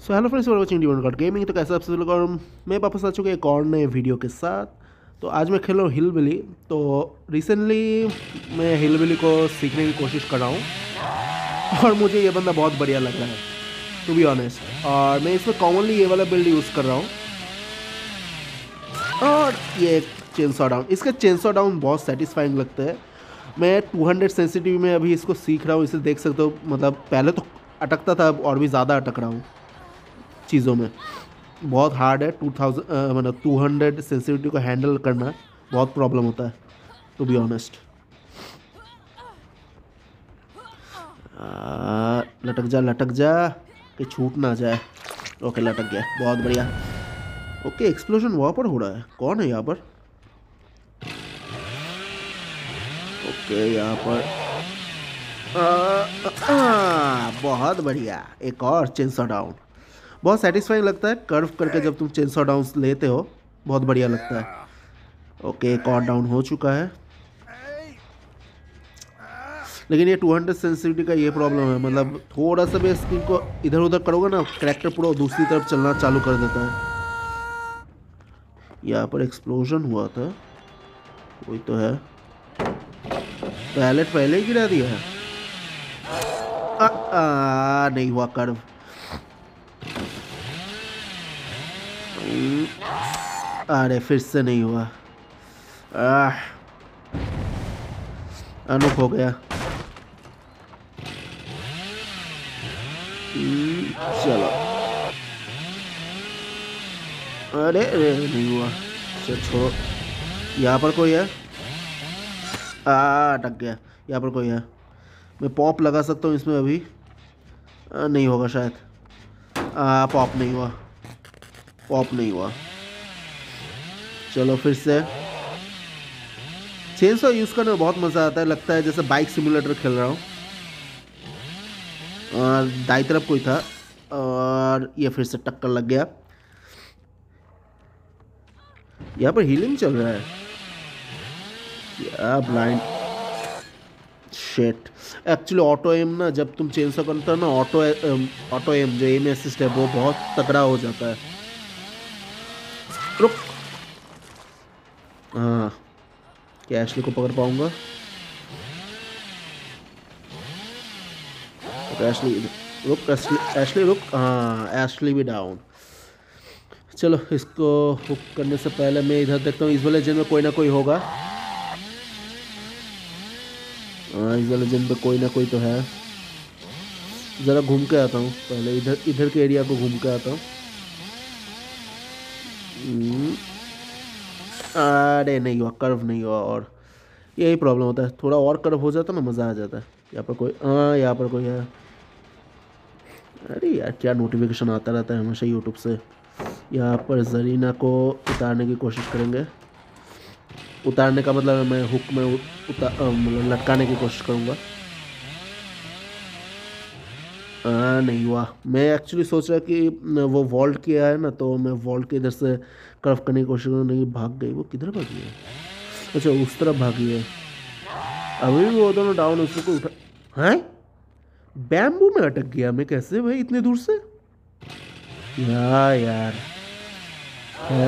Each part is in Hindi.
सो hello friends, watching demon god gaming. तो कैसे आप सभी लोग, और मैं वापस आ चुके हैं एक और नए वीडियो के साथ। तो आज मैं खेल रहा हूँ हिल बिली। तो रिसेंटली मैं हिल बिली को सीखने की कोशिश कर रहा हूँ और मुझे ये बंदा बहुत बढ़िया लग रहा है, टू बी ऑनेस्ट। और मैं इसमें कॉमनली ये वाला बिल्ड यूज़ कर रहा हूँ। और ये चेनसॉ डाउन, इसका चेनसॉ डाउन बहुत सेटिस्फाइंग लगता है। मैं 200 सेंसिटिव में अभी इसको सीख रहा हूँ, इसे देख सकते हो। मतलब पहले तो अटकता था, अब और भी ज़्यादा अटक रहा हूँ चीज़ों में। बहुत हार्ड है। 2000 मतलब 200 सेंसिटिविटी को हैंडल करना बहुत प्रॉब्लम होता है, टू बी ऑनेस्ट। लटक जा कि छूट ना जाए। ओके, लटक गया, बहुत बढ़िया। ओके, एक्सप्लोजन वहाँ पर हो रहा है। कौन है यहाँ पर? ओके, यहाँ पर बहुत बढ़िया, एक और चेनसॉ डाउन। बहुत सेटिस्फाइंग लगता है कर्व करके जब तुम चेनसॉ डाउन लेते हो, बहुत बढ़िया लगता है। ओके, एक और डाउन हो चुका है। लेकिन ये 200 सेंसिटिविटी का ये प्रॉब्लम है, मतलब थोड़ा सा भी स्क्रीन को इधर उधर करोगे ना, करैक्टर पूरा दूसरी तरफ चलना चालू कर देता है। यहाँ पर एक्सप्लोजन हुआ था, वही तो है। पैलेट पहले ही गिरा दिया है। नहीं हुआ कर्व। अरे फिर से नहीं हुआ। अनूप हो गया। चलो, अरे अरे नहीं हुआ। चल छोड़ो। यहाँ पर कोई है? अटक गया। यहाँ पर कोई है? मैं पॉप लगा सकता हूँ इसमें अभी। नहीं होगा शायद। पॉप नहीं हुआ, पॉप नहीं हुआ। चलो फिर से। चेनसॉ यूज़ करने में बहुत मज़ा आता है, लगता है जैसे बाइक सिमुलेटर खेल रहा हूँ। और दाई तरफ कोई था और ये फिर से टक्कर लग गया। यहाँ पर हीलिंग चल रहा है। या ब्लाइंड शेट। एक्चुअली ऑटो एम ना, जब तुम चेनसॉ करते हो ना, ऑटो एम जो एम असिस्ट है वो बहुत तगड़ा हो जाता है। रुक। हाँ, क्या एशली को पकड़ पाऊंगा? तो एशली रुक, एशली एशली रुक। हाँ, एशली भी डाउन। चलो, इसको हुक करने से पहले मैं इधर देखता हूँ, इस वाले जन में कोई ना कोई होगा। हाँ, इस वाले जन पे कोई ना कोई तो है। ज़रा घूम के आता हूँ पहले, इधर इधर के एरिया को घूम के आता हूँ। अरे नहीं हुआ, कर्व नहीं हुआ। और यही प्रॉब्लम होता है, थोड़ा और कर्व हो जाता ना मज़ा आ जाता है। यहाँ पर कोई, हाँ यहाँ पर कोई है। अरे यार, क्या नोटिफिकेशन आता रहता है हमेशा यूट्यूब से। यहाँ पर जरीना को उतारने की कोशिश करेंगे। उतारने का मतलब है मैं हुक में मतलब लटकाने की कोशिश करूँगा। नहीं हुआ। मैं एक्चुअली सोच रहा कि वो वॉल्ट किया है ना, तो मैं वॉल्ट के इधर से कर्व करने की कोशिश करूँ। नहीं, भाग गई। वो किधर भागी है? अच्छा, उस तरफ भागी है। अभी भी वो दोनों डाउन, उसको उठा है। बैम्बू में अटक गया मैं, कैसे भाई इतने दूर से? यार है।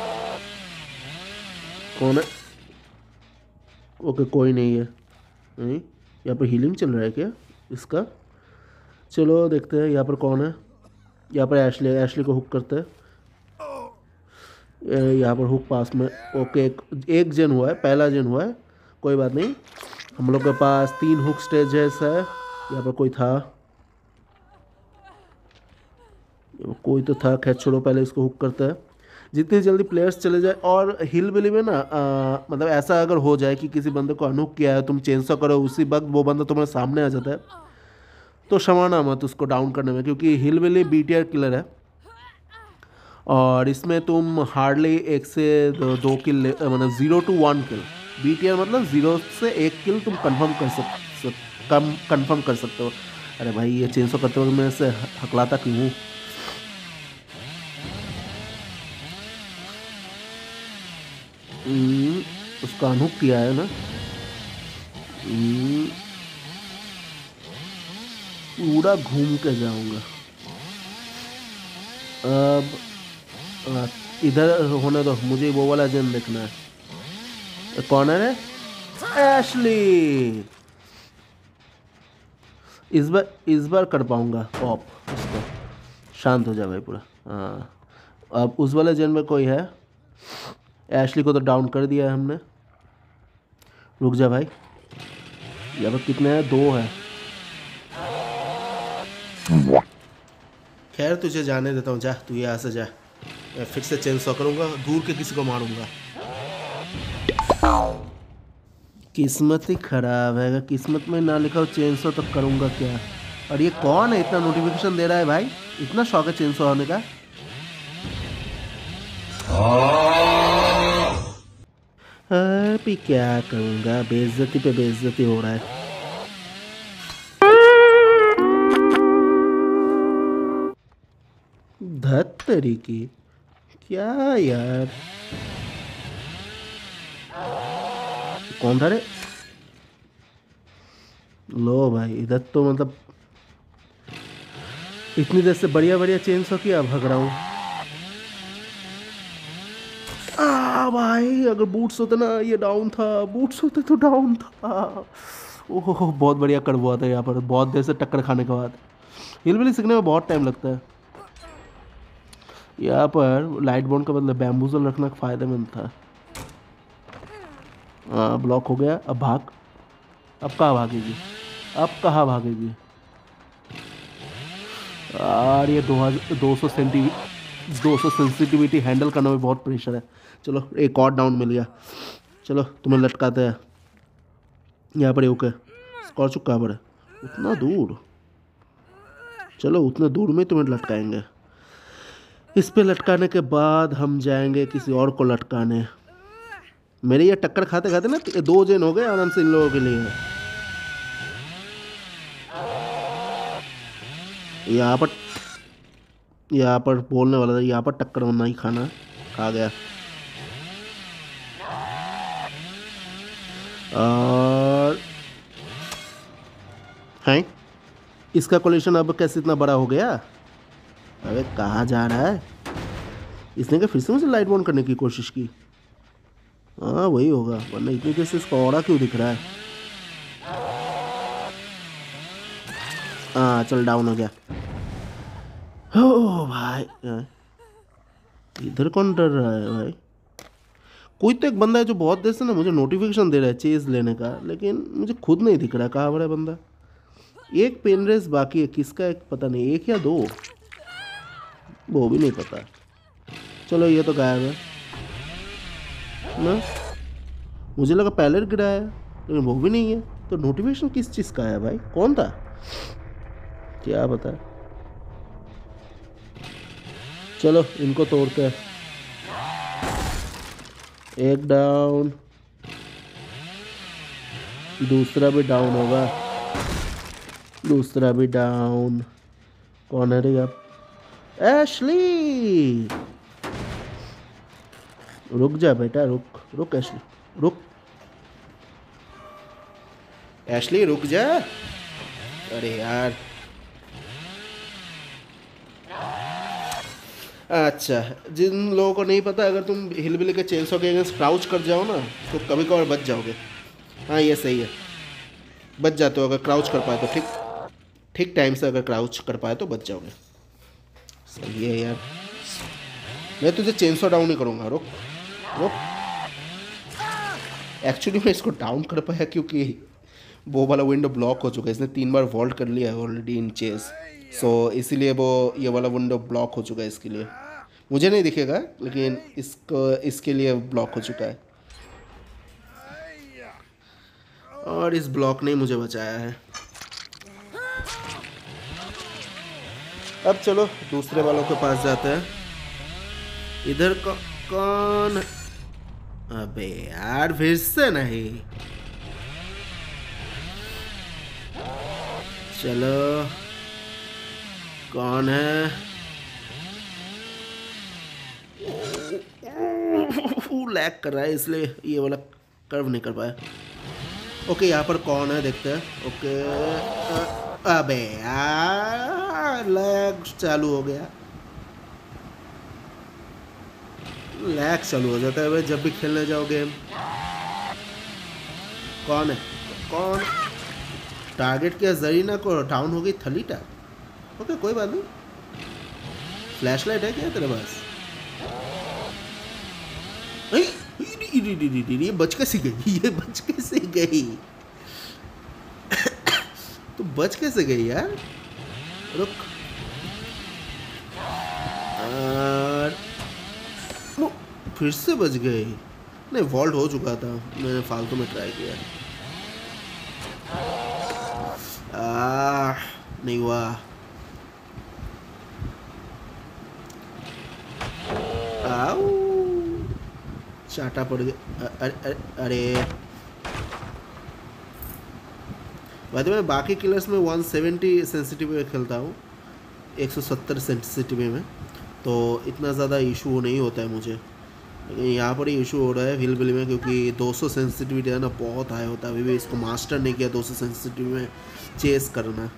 कौन है? ओके, कोई नहीं है। नहीं, यहाँ पर हीलिंग चल रहा है क्या इसका? चलो देखते हैं यहाँ पर कौन है। यहाँ पर एशली, एशली को हुक करते हैं। यहाँ पर हुक पास में। ओके, एक जन हुआ है, पहला जन हुआ है। कोई बात नहीं, हम लोग के पास 3 हुक स्टेजेस है। यहाँ पर कोई था, कोई तो था। खैर छोड़ो, पहले इसको हुक करते हैं जितनी जल्दी प्लेयर्स चले जाए। और हिल बिली में ना मतलब ऐसा अगर हो जाए कि किसी बंदे को अनहुक किया है, तुम चेंसॉ करो, उसी वक्त वो बंदा तुम्हारे सामने आ जाता है, तो शमाना मत उसको डाउन करने में, क्योंकि हिल बिली बीटीआर किलर है। और इसमें तुम हार्डली 1 से 2 किल, मतलब 0 to 1 किल। बीटीआर मतलब 0 से 1 किल तुम कंफर्म कर सकते हो। अरे भाई, ये चेंसॉ करते वक्त मैं ऐसे हकलाता क्यों हूँ? उसका अनहुक किया है ना। पूरा घूम के जाऊंगा। अब आ, इधर होने दो, मुझे वो वाला जन देखना है। कॉर्नर है एशली। इस बार कर पाऊंगा पॉप इसको। शांत हो जा भाई पूरा। हाँ, अब उस वाले जन में कोई है। एशली को तो डाउन कर दिया है हमने। रुक जा भाई, यहाँ पर कितने हैं? 2 है। खैर तुझे जाने देता हूँ, जा तू यहाँ से जा। मैं फिर से चेन सॉ करूँगा, दूर के किसी को मारूंगा। किस्मत ही खराब है, अगर किस्मत में ना लिखा हो चेन सॉ तो करूँगा क्या। और ये कौन है इतना नोटिफिकेशन दे रहा है भाई? इतना शौक है चेन सॉ होने का? अभी क्या करूँगा, बेइज्जती पे बेइज्जती हो रहा है। धत तरीकी, क्या यार, कौन था रे? लो भाई, इधर तो मतलब इतनी देर से बढ़िया बढ़िया चेन सॉ किया, भाग रहा हूँ। भाई अगर बूट्स होते ना, ये डाउन था, बूट्स होते तो डाउन था। ओह बहुत बढ़िया कर हुआ था यहाँ पर, बहुत देर से टक्कर खाने के बाद। हिलबिली सीखने में बहुत टाइम लगता है। यहाँ पर लाइट बॉन्ड का बदले बैम्बूजल रखना फायदेमंद था। हाँ ब्लॉक हो गया, अब भाग। अब कहाँ भागेगी, अब कहाँ भागेगी? यार ये 200 सेंसिटिविटी हैंडल करने में बहुत प्रेशर है। चलो एक और डाउन मिल गया। चलो तुम्हें लटकाते हैं यहाँ पर। ओके स्कॉर्च कहाँ पर है? उतना दूर? चलो उतने दूर में तुम्हें लटकाएंगे। इस पे लटकाने के बाद हम जाएंगे किसी और को लटकाने। मेरे ये टक्कर खाते खाते ना 2 जन हो गए आराम से इन लोगों के लिए। यहाँ पर बोलने वाला था, यहाँ पर टक्कर होना ही खाना खा गया। और हैं इसका कोलिशन अब कैसे इतना बड़ा हो गया? अबे कहाँ जा रहा है? इसने क्या फिर से मुझे लाइट बॉन्ड करने की कोशिश की? हाँ वही होगा, वरना इतनी देर से इसका ऑरा क्यों दिख रहा है? हाँ चल डाउन हो गया। ओ भाई इधर कौन डर रहा है भाई? कोई तो एक बंदा है जो बहुत देर से ना मुझे नोटिफिकेशन दे रहा है चेज लेने का, लेकिन मुझे खुद नहीं दिख रहा है कहाँ पर है बंदा। एक पेन रेस बाकी है, किसका एक पता नहीं, 1 या 2 वो भी नहीं पता। चलो ये तो गायब है ना, मुझे लगा पहले गिरा है, लेकिन वो भी नहीं है। तो नोटिफिकेशन किस चीज़ का है भाई? कौन था, क्या बता। चलो इनको तोड़ते हैं। एक डाउन, दूसरा भी डाउन होगा, दूसरा भी डाउन। कौन है रे आप? एशली रुक जा बेटा, रुक रुक एशली, रुक एशली रुक जा। अरे यार अच्छा, जिन लोगों को नहीं पता, अगर तुम हिलबिली के चेन सॉ के अगेंस्ट क्राउच कर जाओ ना तो कभी कभार बच जाओगे। हाँ ये सही है, बच जाते हो अगर क्राउच कर पाए तो। ठीक ठीक टाइम से अगर क्राउच कर पाए तो बच जाओगे। सही है यार, मैं तुझे चेन सॉ डाउन नहीं करूँगा। रुक रुक, एक्चुअली मैं इसको डाउन कर पाया क्योंकि वो वाला विंडो ब्लॉक हो चुका है। इसने 3 बार वॉल्ट कर लिया है ऑलरेडी इन चेस, सो इसीलिए वो ये वाला विंडो ब्लॉक हो चुका है। इसके लिए मुझे नहीं दिखेगा, लेकिन इसके लिए ब्लॉक हो चुका है। और इस ब्लॉक ने मुझे बचाया है। अब चलो दूसरे वालों के पास जाते हैं। इधर कौन? अबे यार फिर से नहीं। चलो कौन है? लैग कर रहा है इसलिए ये वाला कर्व नहीं कर पाया। ओके यहाँ पर कौन है देखते हैं। ओके अबे यार लैग चालू हो गया। लैग चालू हो जाता है भाई जब भी खेलने जाओ गेम। कौन है? कौन? टारगेट किया जरीना को, डाउन हो गई थलीटा। ओके कोई बात नहीं। फ्लैश लाइट है क्या तेरे पास? ये बच कैसे गई? ये बच कैसे गई? तो बच कैसे गई यार? रुक। और फिर से बच गई। नहीं वॉल्ट हो चुका था, मैंने फालतू में ट्राई किया। नहीं हुआ। आओ चाटा पड़ गया। अरे वैसे मैं बाकी किलर्स में 170 सेंसिटिव में खेलता हूँ, 170 सेंसिटिव में, तो इतना ज़्यादा इशू नहीं होता है मुझे। लेकिन यहाँ पर ही इशू हो रहा है हिलबिली में, क्योंकि 200 सेंसिटिविटी है ना, बहुत हाई होता है। अभी भी इसको मास्टर नहीं किया 200 सेंसिटिव में चेस करना।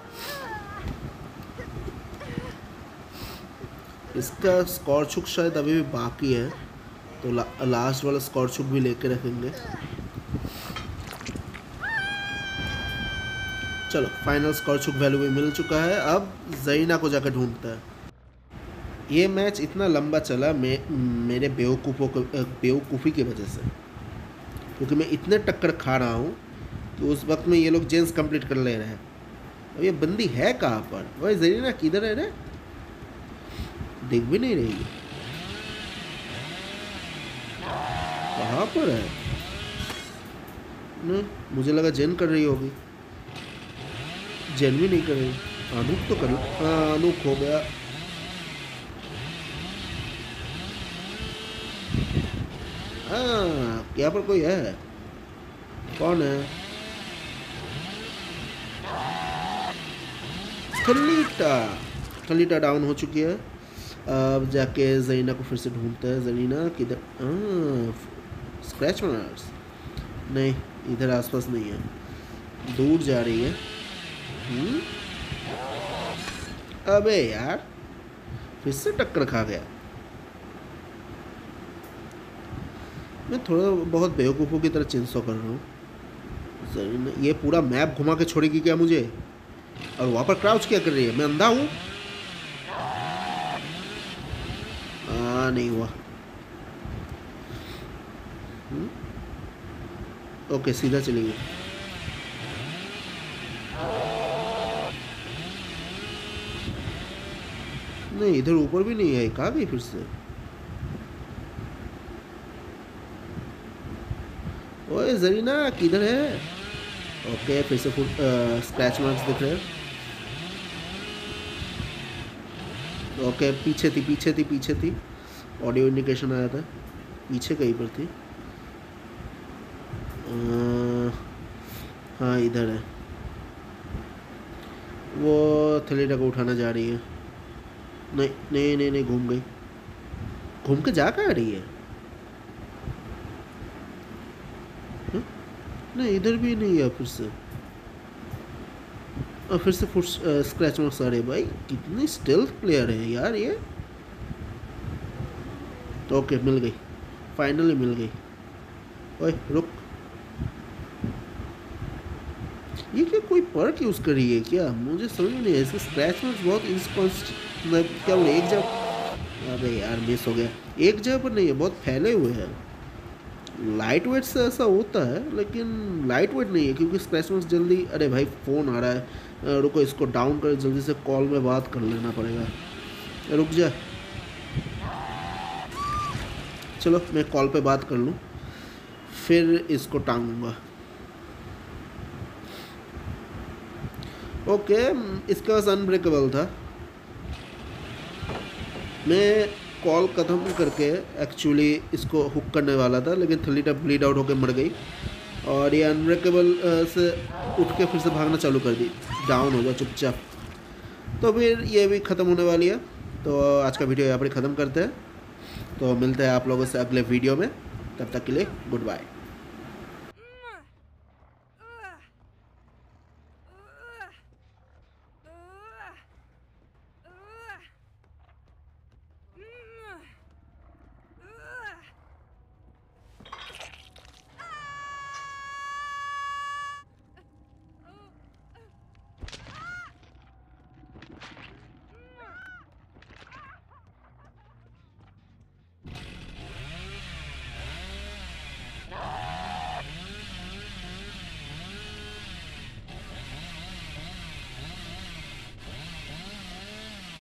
इसका स्कॉर्चुक शायद अभी भी बाकी है, तो लास्ट वाला स्कॉर्चुक भी लेके रखेंगे। चलो फाइनल स्कॉर्चुक वैल्यू भी मिल चुका है। अब जरीना को जाकर ढूंढता है। ये मैच इतना लंबा चला मेरे बेवकूफ़ी की वजह से, क्योंकि मैं इतने टक्कर खा रहा हूँ कि उस वक्त में ये लोग जेंस कंप्लीट कर ले रहे हैं। अब ये बंदी है कहाँ पर? भाई जरीना किधर है रे? दिख भी नहीं रही है। कहाँ पर है? नहीं मुझे लगा जेन कर रही होगी, जेन भी नहीं कर रही। अनूप तो कर, हाँ अनूप हो गया। हाँ यहाँ पर कोई है। कौन है? थलीटा डाउन हो चुकी है। अब जाके जरीना को फिर से ढूंढता है। जरीना किधर? स्क्रैच मार्क्स नहीं, इधर आसपास नहीं है, दूर जा रही है। अबे यार फिर से टक्कर खा गया। मैं थोड़ा बहुत बेवकूफ़ों की तरह चिंसो कर रहा हूँ। जरीना ये पूरा मैप घुमा के छोड़ेगी क्या मुझे? और वहाँ पर क्राउच क्या कर रही है? मैं अंधा हूँ? नहीं हुआ। ओके सीधा चली गई। नहीं इधर ऊपर भी नहीं है, कहाँ गई फिर से? ओए जरीना किधर है? ओके फिर से स्क्रैच मार्क्स दिख रहे हैं। ओके पीछे थी। ऑडियो इंडिकेशन आया था, पीछे कहीं पर थी। हाँ इधर है। वो थलीटा को उठाना जा रही है। नहीं घूम गई। घूम के जा कहाँ रही है? नहीं इधर भी नहीं है। फिर से फुट स्क्रैच मार्क्स आ रहे। भाई कितनी स्टेल्थ प्लेयर है यार ये। ओके मिल गई, फाइनली मिल गई। ओए रुक, ये क्या कोई पर्क यूज़ कर रही है क्या? मुझे समझ नहीं है। इसके स्क्रैच मार्क्स बहुत मतलब क्या बोले, एक जगह, अरे यार मिस हो गया। एक जगह पर नहीं है, बहुत फैले हुए हैं। लाइट वेट से ऐसा होता है, लेकिन लाइट वेट नहीं है, क्योंकि स्क्रैच मार्क्स जल्दी। अरे भाई फ़ोन आ रहा है, रुको इसको डाउन कर, जल्दी से कॉल में बात कर लेना पड़ेगा। रुक जा, चलो मैं कॉल पे बात कर लूँ, फिर इसको टांगूंगा। ओके इसके पास अनब्रेकेबल था। मैं कॉल ख़त्म करके एक्चुअली इसको हुक करने वाला था, लेकिन थलीटा ब्लीड आउट होकर मर गई। और ये अनब्रेकेबल से उठ के फिर से भागना चालू कर दी। डाउन हो गया चुपचाप। तो फिर ये भी ख़त्म होने वाली है। तो आज का वीडियो यहाँ पर ख़त्म करते हैं। तो मिलते हैं आप लोगों से अगले वीडियो में, तब तक के लिए गुड बाय।